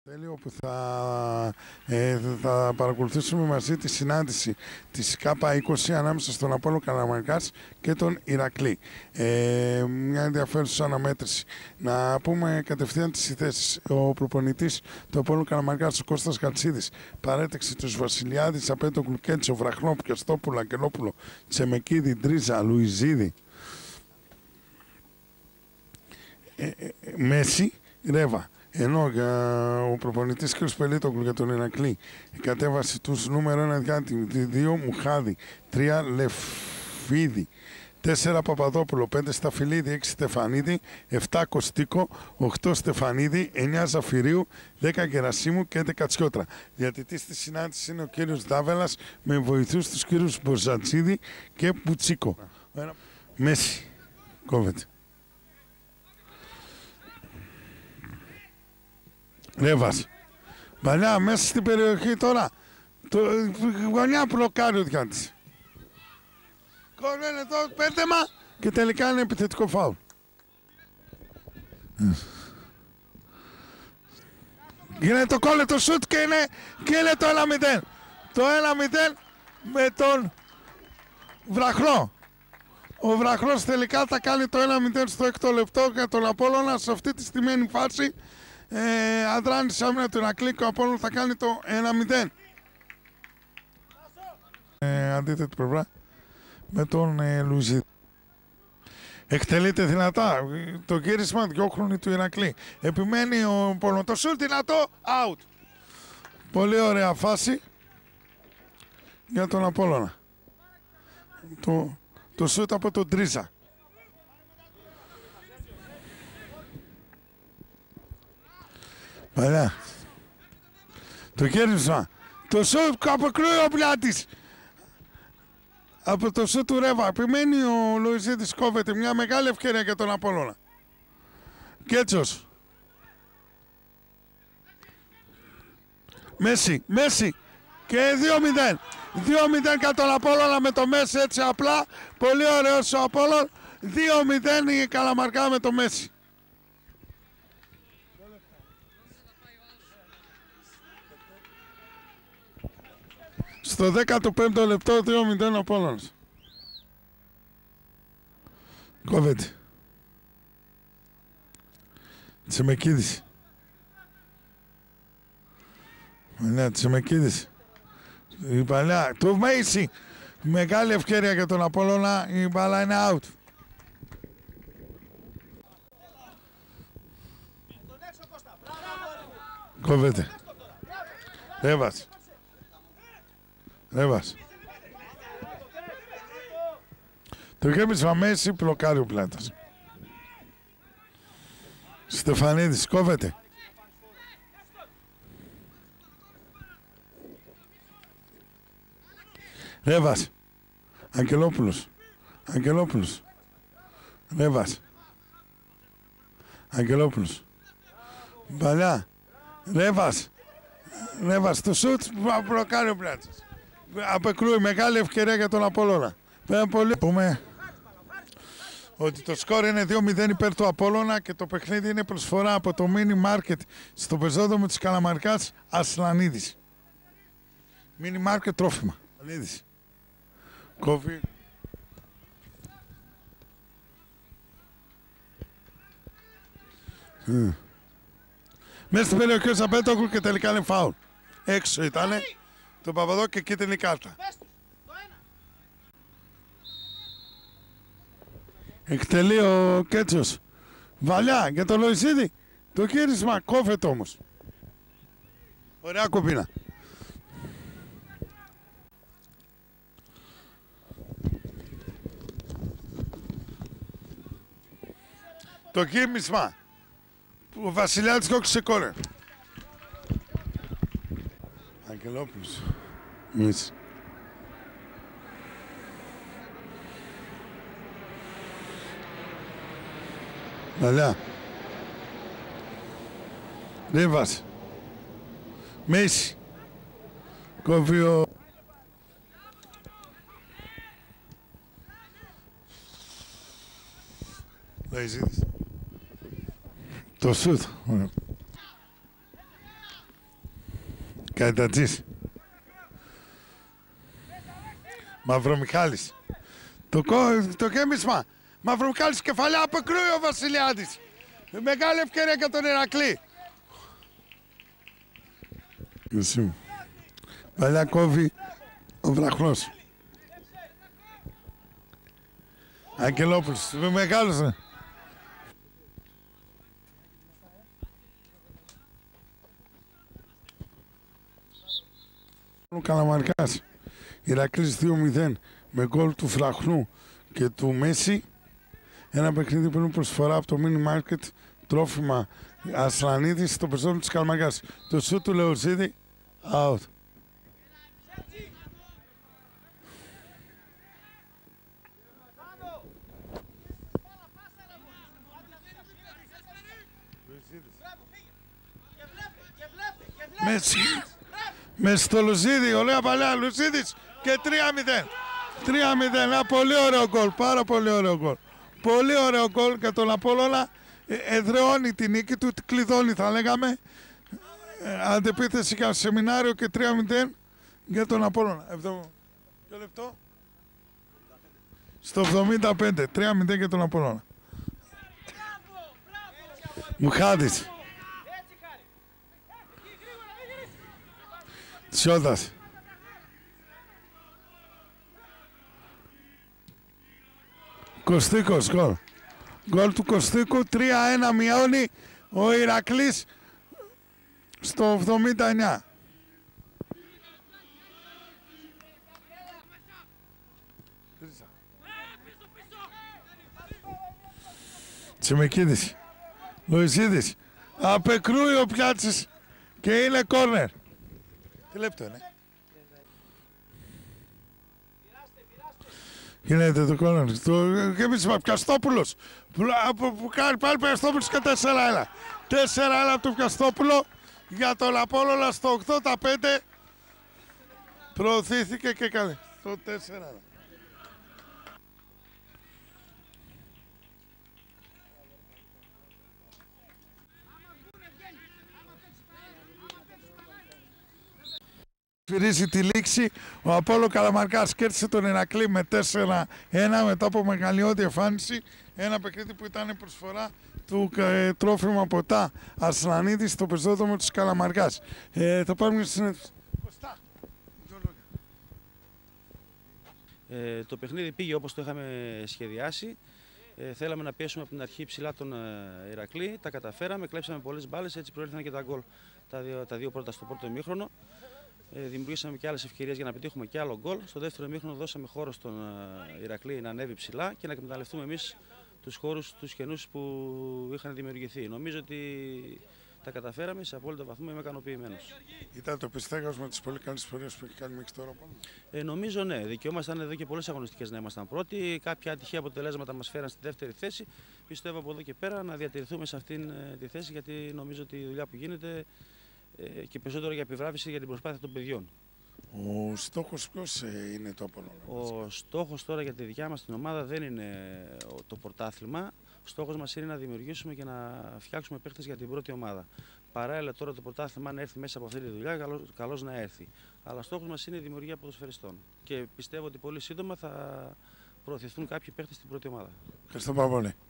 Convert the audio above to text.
Τέλειο που θα παρακολουθήσουμε μαζί τη συνάντηση της ΚΑΠΑ20 ανάμεσα στον Απόλλων Καραμανλικάς και τον Ηρακλή. Μια ενδιαφέρουσα αναμέτρηση. Να πούμε κατευθείαν τις θέσεις. Ο προπονητής του Απόλλων Καραμανλικάς, ο Κώστας Καλτσίδης, παρέταξε τους Βασιλιάδης, Απέτογλου, Κέντσο, Βραχνό, Πιαστόπουλο, Αγγελόπουλο, Τσεμεκίδη, Ντρίζα, Λουιζίδη, Μέση, Ρέβα. Ενώ ο προπονητής κ. Πελίτογλου για τον Ηρακλή κατέβασε τους νούμερο 1 Διάντη, 2 Μουχάδη, 3 Λεφίδη, 4 Παπαδόπουλο, 5 Σταφυλίδη, 6 Στεφανίδη, 7 Κωστίκο, 8 Στεφανίδη, 9 Ζαφυρίου, 10 Γερασίμου και 11 Τσιότρα. Διατητής της συνάντησης είναι ο κ. Δάβελας με βοηθούς τους κ. Μποζατζίδη και Πουτσίκο. Μέση. Κόβεται. Ρέβας. Παλιά μέσα στην περιοχή τώρα. Το γωνιά μπλοκάρει ο Διάντης. Κόβεται εδώ πέντεμα και τελικά είναι επιθετικό φάουλ. Είναι το κόλλετο σουτ και είναι το 1-0. Το 1-0 με τον Βραχνό. Ο Βραχνός τελικά θα κάνει το 1-0 στο 6ο λεπτό για τον Απόλλωνα. Σε αυτή τη στημένη φάση αδράνησε άμυνα του Ηρακλή και ο Απόλλων θα κάνει το 1-0. Αντίθετη πλευρά με τον Λουιζίδη. Εκτελείται δυνατά. Το γύρισμα διώχνει του Ηρακλή. Επιμένει ο Απόλλων. Το σουτ δυνατό. Out. Πολύ ωραία φάση για τον Απόλλωνα. Το σουτ από τον Τρίζα. Παλιά. Το γύρισμα. Το σουτ αποκλούει ο Πλάτης. Από το σουτ του Ρέβα. Επιμένει ο Λουιζίδης, κόβεται. Μια μεγάλη ευκαιρία για τον Απόλλωνα. Κέτσος. Μέση. Και 2-0. 2-0 για τον Απόλλωνα με το Μέση έτσι απλά. Πολύ ωραίος ο Απόλλων. 2-0 η Καλαμαρκά με το Μέση. Στο 15ο λεπτό 2-0 ο Απόλλωνας. Κόβεται. Τσεμεκίδης. Ναι, Τσεμεκίδης. Η παλιά. Το Μέση. Μεγάλη ευκαιρία για τον Απόλλωνα. Η μπάλα είναι out. Κόβεται. Ρέβας. Το γέμισμα Μέση, πλοκάρει ο Πλάτας. Στεφανίδης, κόβεται. Ρέβας. Αγγελόπουλος. Αγγελόπουλος. Παλιά. Ρέβας, το σουτ, πλοκάρει ο Πλάτας. Απεκλούει μεγάλη ευκαιρία για τον Απόλλωνα. Πολύ. Πούμε ότι το σκορ είναι 2-0 υπέρ του Απόλλωνα και το παιχνίδι είναι προσφορά από το Mini Market στο πεζόδρομο της Καλαμαρκάς Ασλανίδης. Mini Market τρόφιμα. Ασλανίδης. Κόβει. Μέσα στην περιοχή ο Ζαπέτογλου και τελικά είναι φάουλ. Έξω ήτανε. Το Παπαδό και κίτρινη κάρτα. Εκτελεί ο Κέτσος. Βαλιά για τον Λοϊσίδη. Το γύρισμα κόβεται όμως. Ωραία κοπίνα. Το γύρισμα. Ο Βασιλιάδης κόκκισε κόρνερ. Αγγελόπουλος. Μέση. Παλιά. Ρέβας. Μέση. Κόβει ο... Το σούτ. Καϊτατζής. Μαυρομιχάλης. Το κέμισμα. Μαυρομιχάλης κεφαλιά, αποκρούει ο Βασιλιάδης. Μεγάλη ευκαιρία για τον Ηρακλή. Παλιά κόβει ο Βραχνός. Αγγελόπουλος, μεγάλος. Ο Καλαμαρκάς. Ηρακλής 2-0 με γκολ του Φραχνού και του Μέση. Ένα παιχνίδι που είναι προσφορά από το Mini Market, τρόφιμα Ασλανίδης στο πεζόν της Καλαμαρκάς. Το σούτ του Λεωζίδη, out. Μέση στο Λουζίδη, ωραία παλιά, Λουζίδης και 3-0. 3-0, ένα πολύ ωραίο γκολ, πάρα πολύ ωραίο γκολ. Πολύ ωραίο γκολ για τον Απόλλωνα, εδραιώνει την νίκη του, κλειδώνει θα λέγαμε. Αντεπίθεση για σεμινάριο και 3-0 για τον Απόλλωνα. Ποιο λεπτό? Στο 75, 3-0 για τον Απόλλωνα. Μουχάδης. Τσιόδας. Κωστίκος, γκολ. Γκολ του Κωστίκου, 3-1 μειώνει ο Ηρακλής στο 79. Τσιμεκίδης. Λοϊζίδης. Απεκρούει ο Πιάτσης και είναι κόρνερ. Τι λεπτό είναι? Γίνεται το κόρνερ. Και εμείς Πιαστόπουλος. Που κάνει πάλι Πιαστόπουλος και 4-1. 4-1 από τον Πιαστόπουλο για τον Απόλλωνα στο 85. Προωθήθηκε και έκανε το 4-1. Φυρίζει τη λήξη, ο Απόλλω Καλαμαρκάς κέρδισε τον Ηρακλή με 4-1 μετά από μεγαλειώδη εμφάνιση. Ένα παιχνίδι που ήταν προσφορά του τρόφιμα ποτά Ασλανίδη στο πεζόδρομο της Καλαμαρκάς. Θα πάρουμε στη συνέντευξη. Το παιχνίδι πήγε όπως το είχαμε σχεδιάσει. Θέλαμε να πιέσουμε από την αρχή ψηλά τον Ηρακλή. Τα καταφέραμε, κλέψαμε πολλές μπάλες, έτσι προήλθαν και τα γκολ. Τα δύο πρώτα στο πρώτο ημίχρονο. Δημιουργήσαμε και άλλες ευκαιρίες για να πετύχουμε και άλλο γκολ. Στο δεύτερο ημίχρονο δώσαμε χώρο στον Ηρακλή να ανέβει ψηλά και να εκμεταλλευτούμε εμείς τους χώρους, τους κενούς που είχαν δημιουργηθεί. Νομίζω ότι τα καταφέραμε σε απόλυτο βαθμό, είμαι ικανοποιημένος. Ήταν το πιστέγασμα με τις πολύ καλές πορείες που έχει κάνει μέχρι τώρα πάνω? Νομίζω ναι. Δικαιόμασταν εδώ και πολλές αγωνιστικές να ήμασταν πρώτοι. Κάποια ατυχή αποτελέσματα μας φέραν στη δεύτερη θέση. Πιστεύω από εδώ και πέρα να διατηρηθούμε σε αυτήν τη θέση, γιατί νομίζω ότι η δουλειά που γίνεται και περισσότερο για επιβράβευση για την προσπάθεια των παιδιών. Ο στόχος ποιος είναι το Απόλλωνα? Ο στόχος τώρα για τη δικιά μας την ομάδα δεν είναι το πρωτάθλημα. Ο στόχος μας είναι να δημιουργήσουμε και να φτιάξουμε παίχτες για την πρώτη ομάδα. Παράλληλα τώρα το πρωτάθλημα, αν έρθει μέσα από αυτή τη δουλειά, καλώς να έρθει. Αλλά στόχος μας είναι η δημιουργία ποδοσφαιριστών. Και πιστεύω ότι πολύ σύντομα θα προωθηθούν κάποιοι παίχτες στην πρώτη ομάδα. Ευχαριστώ πάρα πολύ.